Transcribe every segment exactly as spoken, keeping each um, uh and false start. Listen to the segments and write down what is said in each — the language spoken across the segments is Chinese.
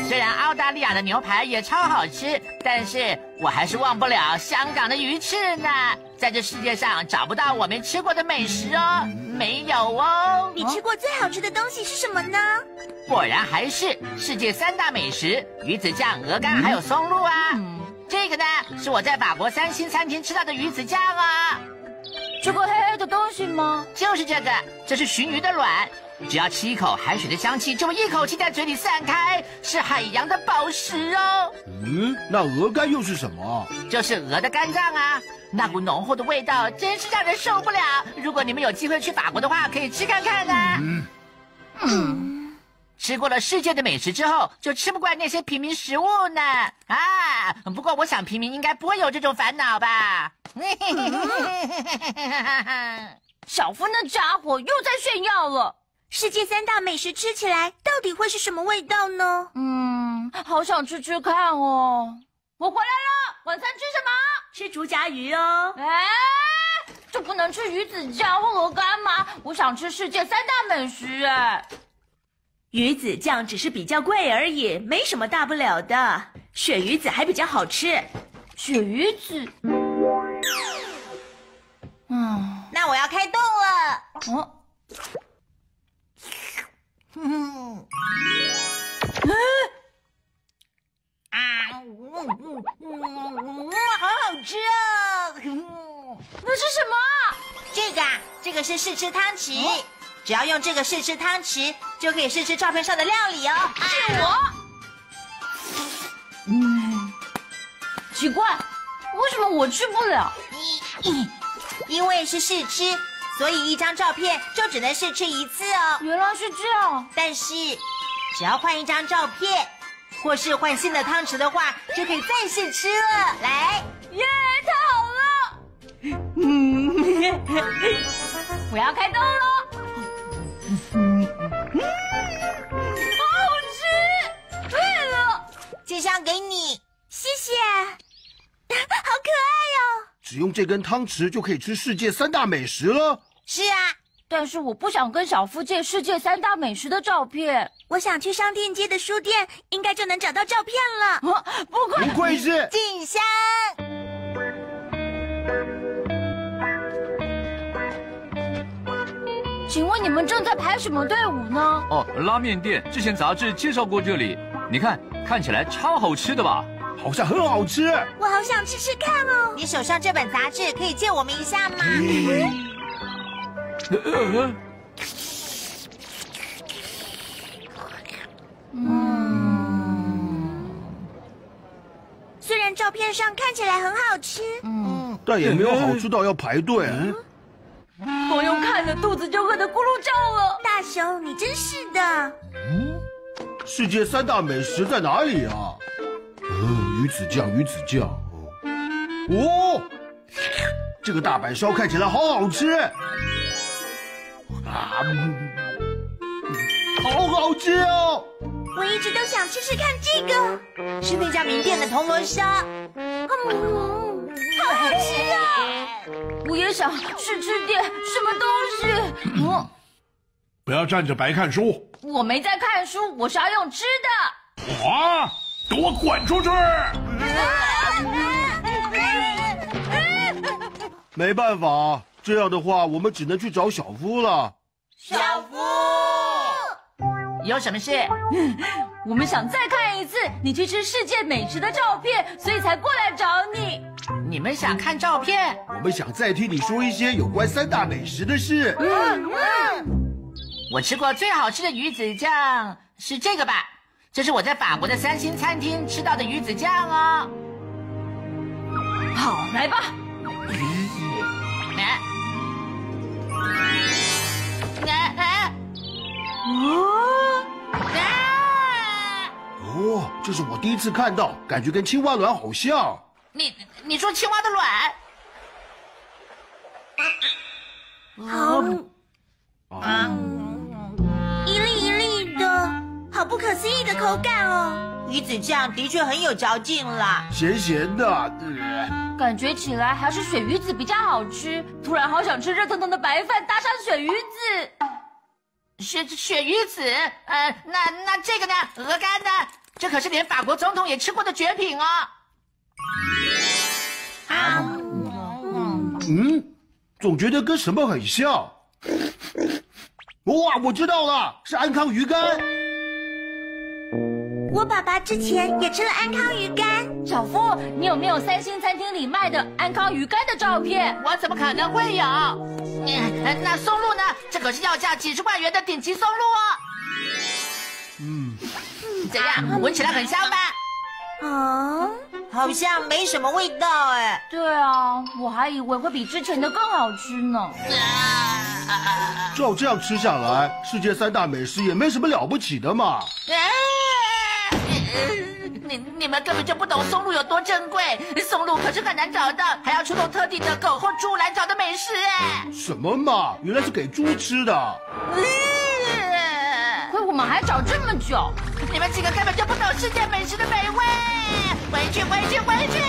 虽然澳大利亚的牛排也超好吃，但是我还是忘不了香港的鱼翅呢。在这世界上找不到我没吃过的美食哦，没有哦。 你吃过最好吃的东西是什么呢？ 果然还是世界三大美食：鱼子酱、鹅肝还有松露啊。嗯、这个呢，是我在法国三星餐厅吃到的鱼子酱啊。 这个黑黑的东西吗？ 就是这个，这是鲟鱼的卵。只要吃一口，海水的香气就会一口气在嘴里散开，是海洋的宝石哦。 嗯，那鹅肝又是什么？ 就是鹅的肝脏啊，那股浓厚的味道真是让人受不了。如果你们有机会去法国的话，可以吃看看啊。嗯，嗯吃过了世界的美食之后，就吃不惯那些平民食物呢。啊，不过我想平民应该不会有这种烦恼吧。 小夫那家伙又在炫耀了。 世界三大美食吃起来到底会是什么味道呢？ 嗯，好想吃吃看哦。我回来了，晚餐吃什么？ 吃竹荚鱼哦。 哎，就不能吃鱼子酱或鹅肝吗？我想吃世界三大美食哎。 鱼子酱只是比较贵而已，没什么大不了的。鳕鱼子还比较好吃。 鳕鱼子， 嗯，那我要开动了。 哦。 嗯，啊，嗯嗯嗯，好好吃啊！ 那是什么？ 这个啊，这个是试吃汤匙，哦、只要用这个试吃汤匙，就可以试吃照片上的料理哦。 是我。嗯，奇怪，为什么我吃不了？ 因为是试吃。所以一张照片就只能试吃一次哦。 原来是这样。 但是，只要换一张照片，或是换新的汤匙的话，就可以再试吃了。来， 耶，太好了！嗯，我要开动了。好好吃！对了， 这箱给你， 谢谢。 好可爱哦！ 只用这根汤匙就可以吃世界三大美食了。 是啊， 但是我不想跟小夫借世界三大美食的照片。 我想去商店街的书店，应该就能找到照片了。 啊、不愧不愧是静香。 请问你们正在排什么队伍呢？ 哦，拉面店，之前杂志介绍过这里。你看，看起来超好吃的吧？ 好像很好吃。 我好想吃吃看哦。你手上这本杂志可以借我们一下吗？嗯嗯，虽然照片上看起来很好吃， 嗯，但也没有好吃到要排队。 嗯、光用看的肚子就饿得咕噜叫了。 大雄，你真是的。 嗯，世界三大美食在哪里啊？嗯，鱼子酱，鱼子酱。哦，这个大阪烧看起来好好吃。啊，嗯、好好吃哦！ 我一直都想吃吃看这个，是那家名店的铜锣烧，嗯，好好吃啊！ 我也想试吃点什么东西。嗯， 不要站着白看书。 我没在看书，我是要用吃的。 啊！给我滚出去！ 没办法，这样的话，我们只能去找小夫了。 小夫， 有什么事？ 我们想再看一次你去吃世界美食的照片，所以才过来找你。 你们想看照片？ 我们想再听你说一些有关三大美食的事。嗯嗯，我吃过最好吃的鱼子酱是这个吧？这是我在法国的三星餐厅吃到的鱼子酱哦。 好，来吧。 来，来来， 哦啊！哦，这是我第一次看到，感觉跟青蛙卵好像。 你你说青蛙的卵？ 好啊，一粒一粒的，好不可思议的口感哦。鱼子酱的确很有嚼劲啦， 咸咸的。呃感觉起来还是鳕鱼子比较好吃，突然好想吃热腾腾的白饭搭上鳕鱼子。 鳕鳕鱼子，呃，那那这个呢？鹅肝呢？ 这可是连法国总统也吃过的绝品哦。 啊， 嗯，总觉得跟什么很像。哇，我知道了，是安康鱼干。 我爸爸之前也吃了安康鱼干。 小夫，你有没有三星餐厅里卖的安康鱼干的照片？ 我怎么可能会有？嗯，那松露呢？这可是要价几十万元的顶级松露哦。 嗯， 怎样？闻起来很香吧？ 嗯，好像没什么味道哎。 对啊，我还以为会比之前的更好吃呢。 照这样吃下来，世界三大美食也没什么了不起的嘛。 你你们根本就不懂松露有多珍贵，松露可是很难找到，还要出动特地的狗或猪来找的美食哎。 什么嘛，原来是给猪吃的。 亏我们还找这么久。 你们几个根本就不懂世界美食的美味，回去回去回去。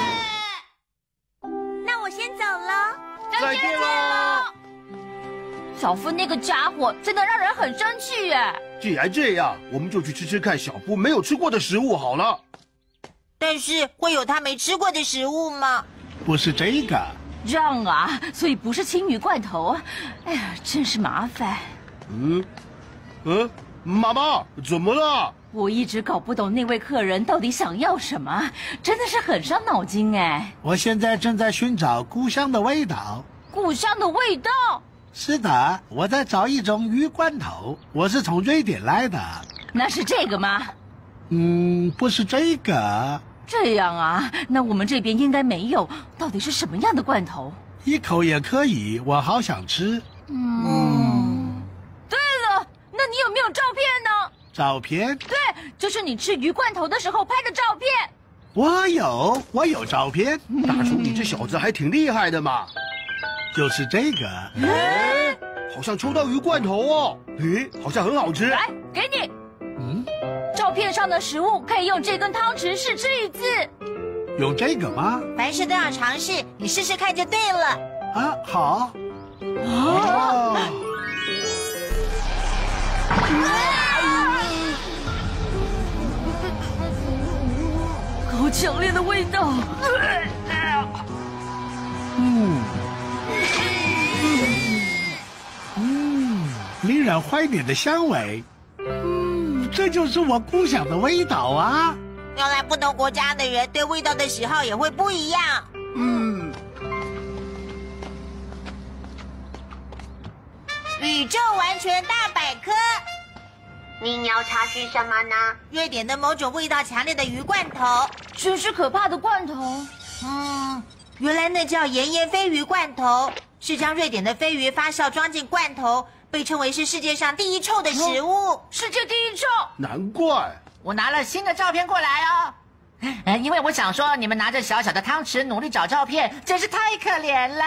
那我先走了。 再见喽。 小夫那个家伙真的让人很生气耶。 既然这样，我们就去吃吃看小夫没有吃过的食物好了。 但是会有他没吃过的食物吗？ 不是这个。 这样啊，所以不是青鱼罐头。哎呀，真是麻烦。 嗯，嗯，妈妈，怎么了？ 我一直搞不懂那位客人到底想要什么，真的是很伤脑筋哎。 我现在正在寻找故乡的味道。 故乡的味道？ 是的，我在找一种鱼罐头，我是从瑞典来的。 那是这个吗？ 嗯，不是这个。 这样啊，那我们这边应该没有。到底是什么样的罐头？ 一口也可以，我好想吃。 嗯，对了，那你有没有照片呢？ 照片？ 对，就是你吃鱼罐头的时候拍的照片。 我有，我有照片。 大叔，你这小子还挺厉害的嘛。 就是这个。 哎，好像抽到鱼罐头哦。诶，好像很好吃。 来，给你。 嗯， 照片上的食物可以用这根汤匙试吃一次。 用这个吗？ 凡事都要尝试，你试试看就对了。 啊，好。 哦。好强烈的味道。 嗯。嗯，令人怀念的香味。嗯，这就是我故乡的味道啊。 原来不同国家的人对味道的喜好也会不一样。 嗯。 宇宙完全大百科。 您要查询什么呢？ 瑞典的某种味道强烈的鱼罐头。 真是可怕的罐头。 嗯，原来那叫盐盐飞鱼罐头，是将瑞典的飞鱼发酵装进罐头，被称为是世界上第一臭的食物。 哦、世界第一臭。 难怪。 我拿了新的照片过来哦。呃，因为我想说，你们拿着小小的汤匙努力找照片，真是太可怜了。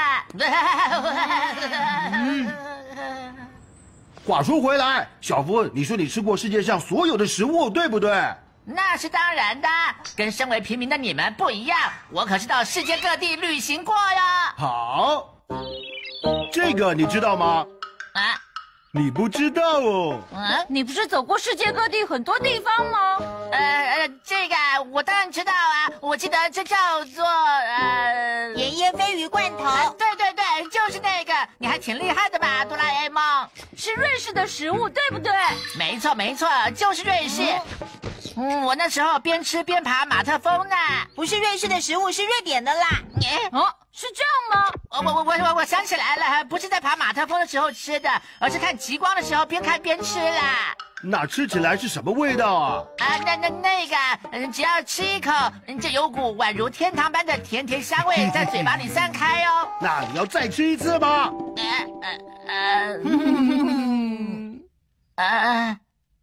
嗯话说回来，小夫，你说你吃过世界上所有的食物，对不对？ 那是当然的，跟身为平民的你们不一样，我可是到世界各地旅行过呀。 好，这个你知道吗？ 啊， 你不知道哦。 嗯， 你不是走过世界各地很多地方吗？ 呃呃，这个我当然知道啊，我记得这叫做呃盐盐飞鱼罐头。 呃、对对对，就是那个，你还挺厉害的吧，哆啦 A 梦？ 是瑞士的食物，对不对？ 没错没错，就是瑞士。嗯，我那时候边吃边爬马特峰呢。 不是瑞士的食物，是瑞典的啦。 哦，是这样吗？ 我我我我我想起来了，不是在爬马特峰的时候吃的，而是看极光的时候边看边吃啦。 那吃起来是什么味道啊？ 啊，那那那个，嗯，只要吃一口，就有股宛如天堂般的甜甜香味在嘴巴里散开哦。 那你要再吃一次吗？ 呃呃呃，嗯呃，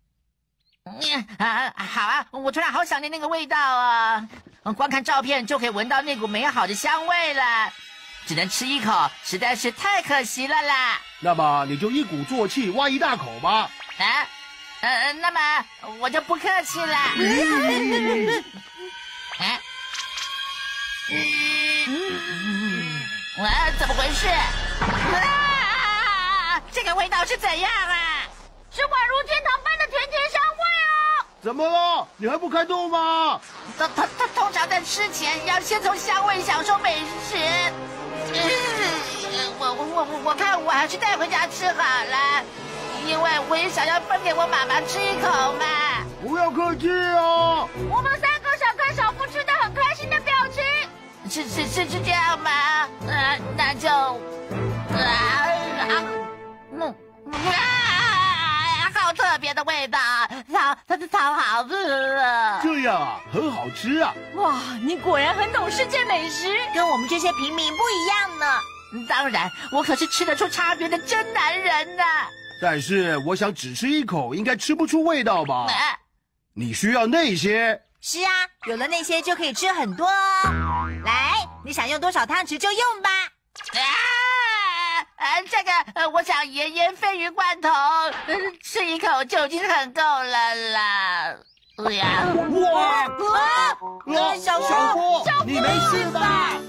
啊，好啊，我突然好想念那个味道啊！光看照片就可以闻到那股美好的香味了，只能吃一口，实在是太可惜了啦。 那么你就一鼓作气挖一大口吧。 啊，呃，那么我就不客气了。啊，啊，怎么回事？啊，这个味道是怎样啊？ 是宛如天堂般的甜甜香味哦！ 怎么了？你还不开动吗？ 通通通通常在吃前要先从香味享受美食。嗯，我我我我我看我还是带回家吃好了，因为我也想要分给我妈妈吃一口嘛。 不要客气啊！ 我们三个想看小夫吃的很开心的表情。 是是是是这样吗？呃，那就啊啊嗯啊，好特别的味道，超它它超好吃啊！ 这样啊，很好吃啊！ 哇，你果然很懂世界美食， 跟我们这些平民不一样呢。 当然，我可是吃得出差别的真男人呐！ 但是我想只吃一口，应该吃不出味道吧？ 啊你需要那些。 是啊，有了那些就可以吃很多哦。来，你想用多少汤匙就用吧。 啊！呃，这个呃，我想盐盐鲱鱼罐头，呃，吃一口就已经很够了啦。哎呀！ 哇！ 啊！ 啊小小波， 波，你没事吧？